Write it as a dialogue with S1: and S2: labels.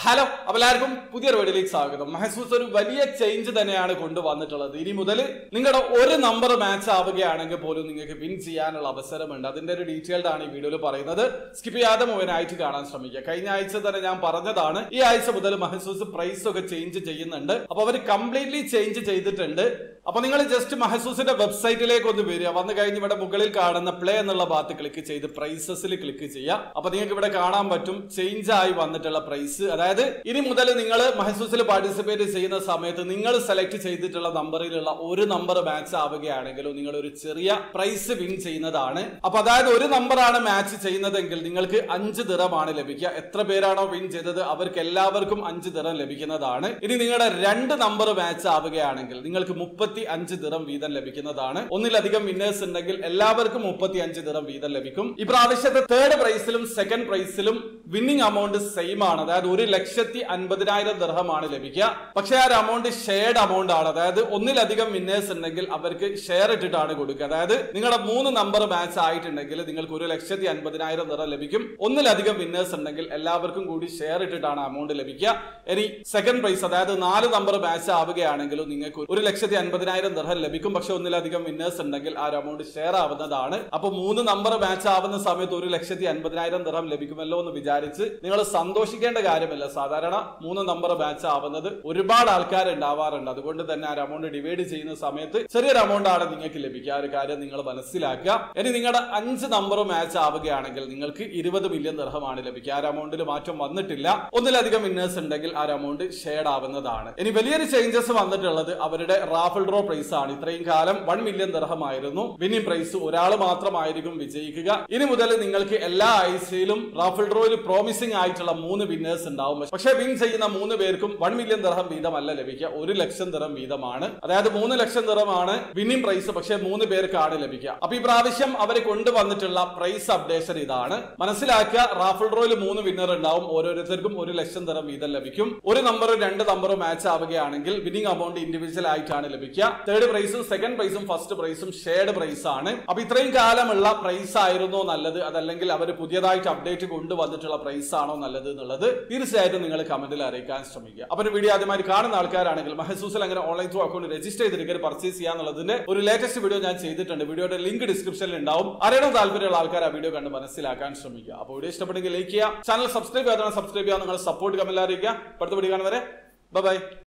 S1: Hello, എല്ലാവർക്കും പുതിയൊരു വീഡിയോയിലേക്ക് സ്വാഗതം. മഹസൂസ് ഒരു വലിയ ചേഞ്ച് തന്നെയാണ് കൊണ്ടുവന്നിട്ടുള്ളത്. ഇനി മുതൽ നിങ്ങളുടെ ഒരു നമ്പർ മാച്ച് ആവുകയാണെങ്കിൽ പോലും നിങ്ങൾക്ക് വിൻ ചെയ്യാനുള്ള അവസരമുണ്ട്. അതിന്റെ ഒരു ഡീറ്റെയിൽഡ് ആണ് ഈ വീഡിയോയിൽ പറയുന്നത്. സ്കിപ്പ് ചെയ്യാതെ മുഴുവനായിട്ട് കാണാൻ ശ്രമിക്കുക. കഴിഞ്ഞ ആഴ്ച തന്നെ ഞാൻ പറഞ്ഞതാണ്, ഈ ആഴ്ച മുതൽ മഹസൂസ് പ്രൈസ് ഒക്കെ ചേഞ്ച് ചെയ്യുന്നുണ്ട്. അപ്പൊ അവർ കംപ്ലീറ്റ്ലി ചേഞ്ച് ചെയ്തിട്ടുണ്ട്. അപ്പൊ നിങ്ങൾ ജസ്റ്റ് മഹസൂസിന്റെ വെബ്സൈറ്റിലേക്ക് ഒന്ന് വരിക. വന്നു കഴിഞ്ഞ് ഇവിടെ മുകളിൽ കാണുന്ന പ്ലേ എന്നുള്ള ഭാഗത്ത് ക്ലിക്ക് ചെയ്ത് പ്രൈസസിൽ ക്ലിക്ക് ചെയ്യുക. അപ്പൊ നിങ്ങൾക്ക് ഇവിടെ കാണാൻ പറ്റും ചേഞ്ച് ആയി വന്നിട്ടുള്ള പ്രൈസ്. അതായത് ഇനി മുതൽ നിങ്ങൾ മഹസൂസിൽ പാർട്ടിസിപ്പേറ്റ് ചെയ്യുന്ന സമയത്ത് നിങ്ങൾ സെലക്ട് ചെയ്തിട്ടുള്ള നമ്പറിലുള്ള ഒരു നമ്പർ മാച്ച് ആവുകയാണെങ്കിലും നിങ്ങൾ ഒരു ചെറിയ പ്രൈസ് വിൻ ചെയ്യുന്നതാണ്. അപ്പൊ അതായത് ഒരു നമ്പറാണ് മാച്ച് ചെയ്യുന്നതെങ്കിൽ നിങ്ങൾക്ക് 5 ദിറമാണ് ലഭിക്കുക. എത്ര പേരാണോ വിൻ ചെയ്തത് അവർക്ക് എല്ലാവർക്കും 5 ദിറം ലഭിക്കുന്നതാണ്. ഇനി നിങ്ങളുടെ 2 നമ്പർ മാച്ച് ആവുകയാണെങ്കിൽ നിങ്ങൾക്ക് 35 ദിറം വീതം ലഭിക്കുന്നതാണ്. ഒന്നിലധികം വിന്നേഴ്സ് ഉണ്ടെങ്കിൽ എല്ലാവർക്കും 35 ദിറം വീതം ലഭിക്കും. ഇപ്രാവശ്യത്തെ തേർഡ് പ്രൈസിലും സെക്കൻഡ് പ്രൈസിലും വിന്നിംഗ് അമൗണ്ട് സെയിം ആണ്. അതായത് 1,50,000 ദിർഹമാണ് ലഭിക്കുക. പക്ഷെ ആ ഒരു അമൗണ്ട് ഷെയർഡ് അമൗണ്ട് ആണ്. അതായത് ഒന്നിലധികം വിന്നേഴ്സ് ഉണ്ടെങ്കിൽ അവർക്ക് ഷെയർ ഇട്ടിട്ടാണ് കൊടുക്കുക. അതായത് നിങ്ങളുടെ 3 നമ്പർ മാച്ച് ആയിട്ടുണ്ടെങ്കിൽ നിങ്ങൾക്ക് 1,50,000 ദിർഹം ലഭിക്കും. ഒന്നിലധികം വിന്നേഴ്സ് ഉണ്ടെങ്കിൽ എല്ലാവർക്കും കൂടി ഷെയർ ഇട്ടിട്ടാണ് അമൗണ്ട് ലഭിക്കുക. ഇനി സെക്കൻഡ് പ്രൈസ് അതായത് 4 നമ്പർ മാച്ച് ആവുകയാണെങ്കിലും നിങ്ങൾക്ക് 1,50,000 ദിർഹം ലഭിക്കും. പക്ഷെ ഒന്നിലധികം വിന്നേഴ്സ് ഉണ്ടെങ്കിൽ ആ ഒരു അമൗണ്ട് ഷെയർ ആവുന്നതാണ്. അപ്പൊ 3 നമ്പർ മാച്ച് ആവുന്ന സമയത്ത് 1,50,000 ദിർഹം ലഭിക്കുമല്ലോ എന്ന് വിചാരിച്ച് നിങ്ങൾ സന്തോഷിക്കേണ്ട കാര്യമില്ല. സാധാരണ 3 നമ്പർ മാച്ച് ആവുന്നത് ഒരുപാട് ആൾക്കാർ ഉണ്ടാവാറുണ്ട്. അതുകൊണ്ട് തന്നെ ആ അമൗണ്ട് ഡിവൈഡ് ചെയ്യുന്ന സമയത്ത് ചെറിയൊരു അമൗണ്ട് ആണ് നിങ്ങൾക്ക് ലഭിക്കുക. ആ ഒരു കാര്യം നിങ്ങൾ മനസ്സിലാക്കുക. ഇനി നിങ്ങളുടെ 5 നമ്പർ മാച്ച് ആവുകയാണെങ്കിൽ നിങ്ങൾക്ക് 20 മില്യൺ ദിർഹമാണ് ലഭിക്കുക. ആ അമൗണ്ടിൽ മാറ്റം വന്നിട്ടില്ല. ഒന്നിലധികം വിന്നേഴ്സ് ഉണ്ടെങ്കിൽ ആ അമൗണ്ട് ഷെയർഡ് ആവുന്നതാണ്. ഇനി വലിയൊരു ചേഞ്ചസ് വന്നിട്ടുള്ളത് അവരുടെ റാഫിൾ ഡ്രോ പ്രൈസ് ആണ്. ഇത്രയും കാലം 1 മില്യൺ ദിർഹം ആയിരുന്നു വിന്നിംഗ് പ്രൈസ്. ഒരാൾ മാത്രമായിരിക്കും വിജയിക്കുക. ഇനി മുതൽ നിങ്ങൾക്ക് എല്ലാ ആഴ്ചയിലും റാഫിൾ ഡ്രോയിൽ പ്രോമിസിംഗ് ആയിട്ടുള്ള 3 വിന്നേഴ്സ് ഉണ്ടാവും. പക്ഷേ വിൻ ചെയ്യുന്ന 3 പേർക്കും 1 മില്യൺ ദിർഹം വീതമല്ല ലഭിക്കുക, 1 ലക്ഷം ദിർഹം വീതമാണ്. അതായത് 3 ലക്ഷം ദിർഹമാണ് വിന്നിംഗ് പ്രൈസ്. പക്ഷേ 3 പേർക്കാണ് ലഭിക്കുക. അപ്പൊ ഈ പ്രാവശ്യം അവരെ കൊണ്ടുവന്നിട്ടുള്ള പ്രൈസ് അപ്ഡേഷൻ ഇതാണ്. മനസ്സിലാക്കുക, റാഫിൾ ഡ്രോയിൽ 3 വിന്നർ ഉണ്ടാവും. ഓരോരുത്തർക്കും 1 ലക്ഷം ദിർഹം വീതം ലഭിക്കും. ഒരു നമ്പർ 2 നമ്പർ മാച്ച് ആവുകയാണെങ്കിൽ വിന്നിംഗ് അമൗണ്ട് ഇൻഡിവിജ്വൽ ആയിട്ടാണ് ലഭിക്കുക. തേർഡ് പ്രൈസും സെക്കൻഡ് പ്രൈസും ഫസ്റ്റ് പ്രൈസും ഷെയർഡ് പ്രൈസ് ആണ്. അപ്പൊ ഇത്രയും കാലമുള്ള പ്രൈസ് ആയിരുന്നോ നല്ലത്, അതല്ലെങ്കിൽ അവർ പുതിയതായിട്ട് അപ്ഡേറ്റ് കൊണ്ടുവന്നിട്ടുള്ള പ്രൈസ് ആണോ നല്ലത് എന്നുള്ളത് തീർച്ചയായിട്ടും നിങ്ങൾ കമന്റിൽ അറിയിക്കാൻ ശ്രമിക്കുക. അപ്പൊ വീഡിയോ ആദ്യമായി കാണുന്ന ആൾക്കാരാണെങ്കിൽ മഹസൂസിൽ അങ്ങനെ ഓൺലൈൻ ത്രൂ അക്കൗണ്ട് രജിസ്റ്റർ ചെയ്തിട്ട് പർച്ചേസ് ചെയ്യാന്നുള്ളതിന്റെ ഒരു ലേറ്റസ്റ്റ് വീഡിയോ ഞാൻ ചെയ്തിട്ടുണ്ട്. വീഡിയോയുടെ ലിങ്ക് ഡിസ്ക്രിപ്ഷനിൽ ഉണ്ടാവും. അറിയണം താല്പര്യമുള്ള ആൾക്കാർ ആ വീഡിയോ കണ്ട് മനസ്സിലാക്കാൻ ശ്രമിക്കുക. അപ്പോൾ വീഡിയോ ഇഷ്ടപ്പെട്ടെങ്കിൽ ലൈക്ക് ചെയ്യുക, ചാനൽ സബ്സ്ക്രൈബ് ചെയ്യാതെ സബ്സ്ക്രൈബ് ചെയ്യുക, നിങ്ങളുടെ സപ്പോർട്ട് കമന്റിൽ അറിയിക്കുക. അടുത്ത വീഡിയോ കാണുന്നവരെ ബൈ.